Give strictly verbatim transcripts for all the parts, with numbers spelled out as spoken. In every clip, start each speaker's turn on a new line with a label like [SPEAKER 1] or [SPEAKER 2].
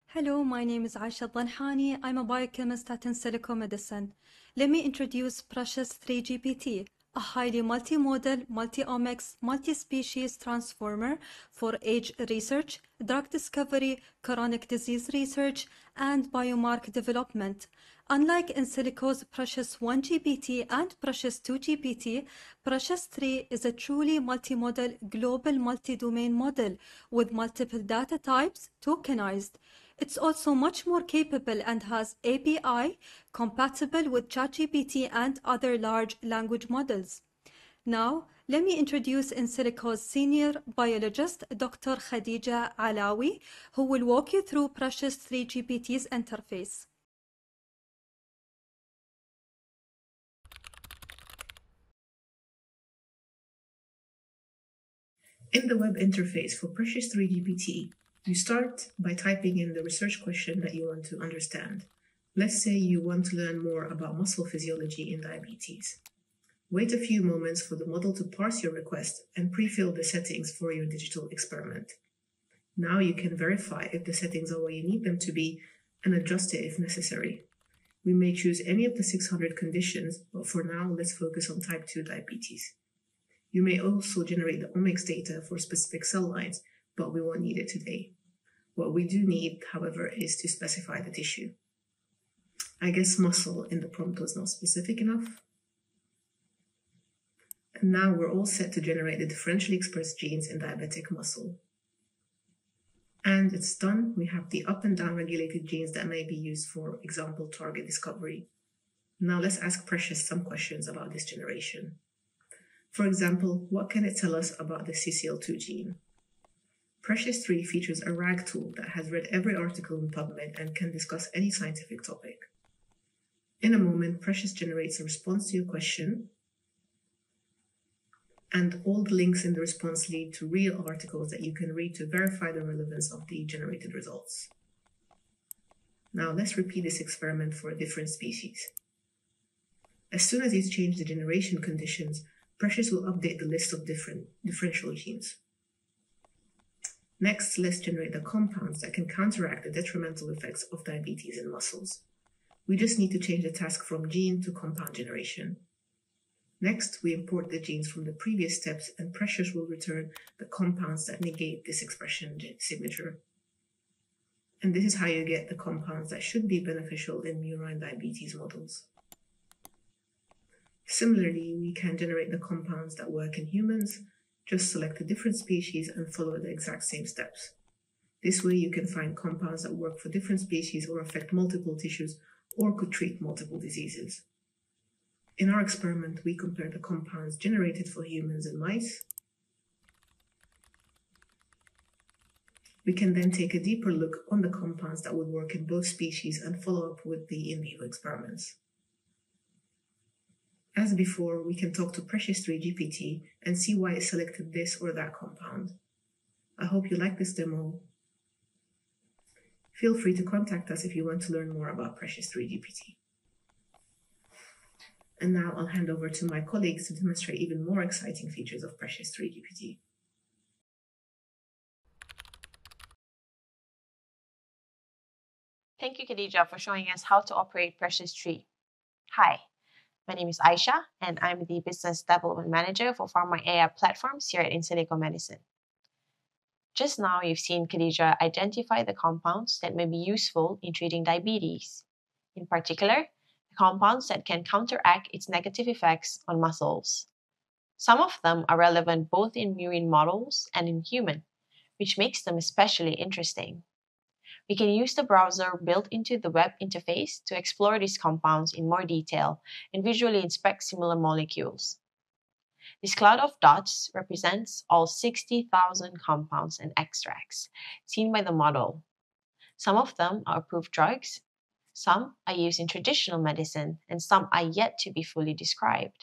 [SPEAKER 1] Hello, my name is Aisha Dhanhani. I'm a biochemist at Insilico Medicine. Let me introduce Precious three G P T, a highly multimodal, multi-omics, multi-species transformer for age research, drug discovery, chronic disease research, and biomarker development. Unlike Insilico's Precious one G P T and Precious two G P T, Precious three is a truly multimodal, global multi-domain model with multiple data types tokenized. It's also much more capable and has A P I compatible with ChatGPT and other large language models. Now, let me introduce Insilico's senior biologist, Doctor Khadija Alawi, who will walk you through Precious three G P T's interface.
[SPEAKER 2] In the web interface for Precious three G P T, you start by typing in the research question that you want to understand. Let's say you want to learn more about muscle physiology in diabetes. Wait a few moments for the model to parse your request and pre-fill the settings for your digital experiment. Now you can verify if the settings are where you need them to be and adjust it if necessary. We may choose any of the six hundred conditions, but for now, let's focus on type two diabetes. You may also generate the Omics data for specific cell lines, but we won't need it today. What we do need, however, is to specify the tissue. I guess muscle in the prompt was not specific enough. And now we're all set to generate the differentially expressed genes in diabetic muscle. And it's done. We have the up and down regulated genes that may be used for example, target discovery. Now let's ask Precious some questions about this generation. For example, what can it tell us about the C C L two gene? Precious three features a RAG tool that has read every article in PubMed and can discuss any scientific topic. In a moment, Precious generates a response to your question, and all the links in the response lead to real articles that you can read to verify the relevance of the generated results. Now let's repeat this experiment for a different species. As soon as he's changed the generation conditions, Precious will update the list of different differential genes. Next, let's generate the compounds that can counteract the detrimental effects of diabetes in muscles. We just need to change the task from gene to compound generation. Next, we import the genes from the previous steps, and Precious will return the compounds that negate this expression signature. And this is how you get the compounds that should be beneficial in murine diabetes models. Similarly, we can generate the compounds that work in humans. Just select a different species and follow the exact same steps. This way you can find compounds that work for different species or affect multiple tissues or could treat multiple diseases. In our experiment, we compared the compounds generated for humans and mice. We can then take a deeper look on the compounds that would work in both species and follow up with the in vivo experiments. As before, we can talk to Precious three G P T and see why it selected this or that compound. I hope you like this demo. Feel free to contact us if you want to learn more about Precious three G P T. And now I'll hand over to my colleagues to demonstrate even more exciting features of Precious three G P T.
[SPEAKER 3] Thank you, Khadija, for showing us how to operate Precious three. Hi. My name is Aisha, and I'm the Business Development Manager for Pharma A I Platforms here at Insilico Medicine. Just now, you've seen Khadija identify the compounds that may be useful in treating diabetes. In particular, the compounds that can counteract its negative effects on muscles. Some of them are relevant both in murine models and in human, which makes them especially interesting. We can use the browser built into the web interface to explore these compounds in more detail and visually inspect similar molecules. This cloud of dots represents all sixty thousand compounds and extracts seen by the model. Some of them are approved drugs, some are used in traditional medicine, and some are yet to be fully described.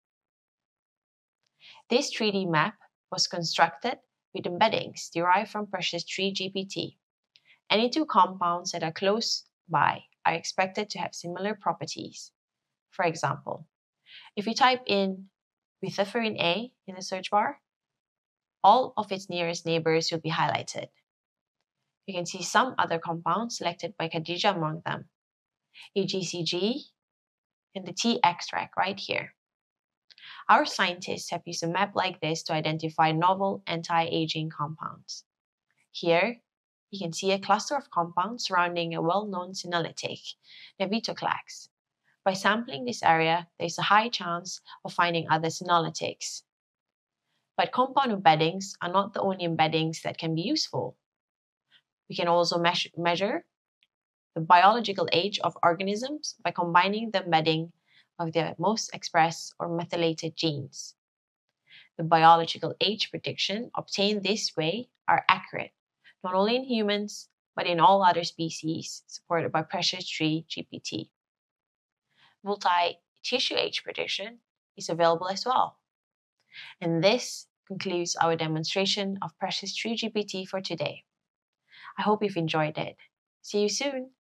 [SPEAKER 3] This three D map was constructed with embeddings derived from Precious three G P T. Any two compounds that are close by are expected to have similar properties. For example, if you type in butyric A in the search bar, all of its nearest neighbors will be highlighted. You can see some other compounds selected by Khadija among them, A G C G and the T extract right here. Our scientists have used a map like this to identify novel anti-aging compounds. Here, you can see a cluster of compounds surrounding a well-known senolytic, navitoclax. By sampling this area, there is a high chance of finding other senolytics. But compound embeddings are not the only embeddings that can be useful. We can also measure, measure the biological age of organisms by combining the embedding of their most expressed or methylated genes. The biological age prediction obtained this way are accurate, not only in humans, but in all other species supported by Precious three G P T. Multi-tissue age prediction is available as well. And this concludes our demonstration of Precious three G P T for today. I hope you've enjoyed it. See you soon!